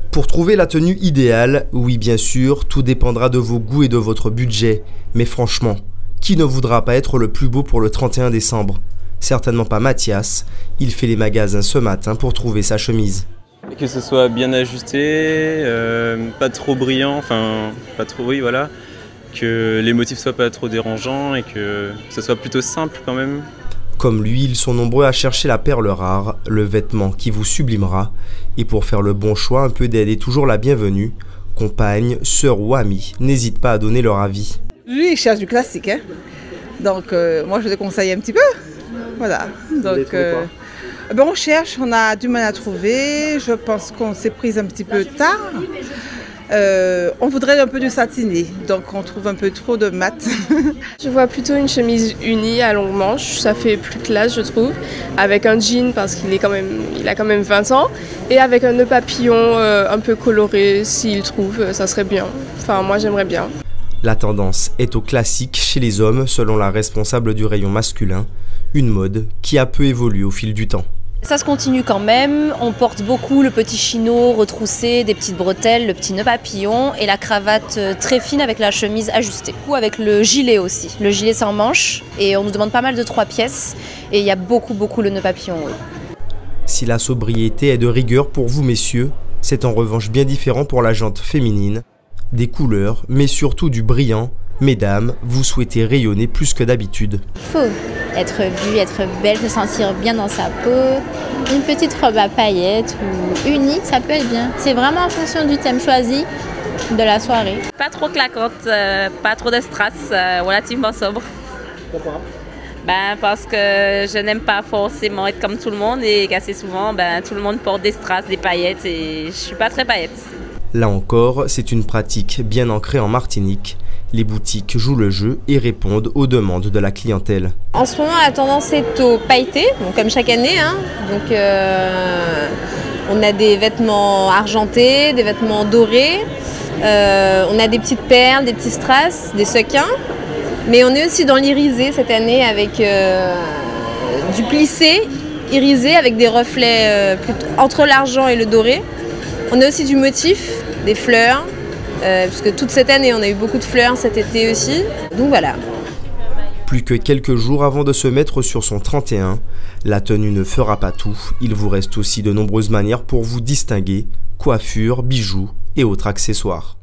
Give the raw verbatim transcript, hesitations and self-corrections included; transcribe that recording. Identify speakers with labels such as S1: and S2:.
S1: Pour trouver la tenue idéale, oui bien sûr, tout dépendra de vos goûts et de votre budget. Mais franchement, qui ne voudra pas être le plus beau pour le trente et un décembre? Certainement pas Mathias, il fait les magasins ce matin pour trouver sa chemise.
S2: Que ce soit bien ajusté, euh, pas trop brillant, enfin pas trop, oui voilà, que les motifs soient pas trop dérangeants et que ce soit plutôt simple quand même.
S1: Comme lui, ils sont nombreux à chercher la perle rare, le vêtement qui vous sublimera. Et pour faire le bon choix, un peu d'aide est toujours la bienvenue. Compagne, sœur ou amie, n'hésite pas à donner leur avis.
S3: Lui, il cherche du classique, hein. Donc euh, moi je le conseille un petit peu. Voilà. Donc euh, ben on cherche, on a du mal à trouver. Je pense qu'on s'est prise un petit peu tard. Euh, on voudrait un peu de satiné, donc on trouve un peu trop de mat.
S4: Je vois plutôt une chemise unie à longue manche, ça fait plus classe je trouve, avec un jean parce qu'il est quand même, il a quand même vingt ans, et avec un nœud papillon euh, un peu coloré, s'il trouve, ça serait bien. Enfin moi j'aimerais bien.
S1: La tendance est au classique chez les hommes selon la responsable du rayon masculin, une mode qui a peu évolué au fil du temps.
S5: Ça se continue quand même, on porte beaucoup le petit chino retroussé, des petites bretelles, le petit nœud papillon et la cravate très fine avec la chemise ajustée. Ou avec le gilet aussi, le gilet sans manches, et on nous demande pas mal de trois pièces et il y a beaucoup beaucoup le nœud papillon. Oui.
S1: Si la sobriété est de rigueur pour vous messieurs, c'est en revanche bien différent pour la gente féminine. Des couleurs, mais surtout du brillant. Mesdames, vous souhaitez rayonner plus que d'habitude.
S6: Il faut être vue, être belle, se sentir bien dans sa peau. Une petite robe à paillettes ou unique, ça peut être bien. C'est vraiment en fonction du thème choisi de la soirée.
S7: Pas trop claquante, euh, pas trop de strass, euh, relativement sobre.
S8: Pourquoi?
S7: Ben, parce que je n'aime pas forcément être comme tout le monde et qu'assez souvent, ben, tout le monde porte des strass, des paillettes et je suis pas très paillette.
S1: Là encore, c'est une pratique bien ancrée en Martinique. Les boutiques jouent le jeu et répondent aux demandes de la clientèle.
S9: En ce moment, la tendance est au pailleté, donc comme chaque année. Hein. Donc, euh, on a des vêtements argentés, des vêtements dorés, euh, on a des petites perles, des petits strass, des sequins. Mais on est aussi dans l'irisé cette année avec euh, du plissé irisé avec des reflets euh, entre l'argent et le doré. On a aussi du motif, des fleurs. Euh, puisque toute cette année on a eu beaucoup de fleurs cet été aussi, donc voilà.
S1: Plus que quelques jours avant de se mettre sur son trente et un, la tenue ne fera pas tout, il vous reste aussi de nombreuses manières pour vous distinguer, coiffure, bijoux et autres accessoires.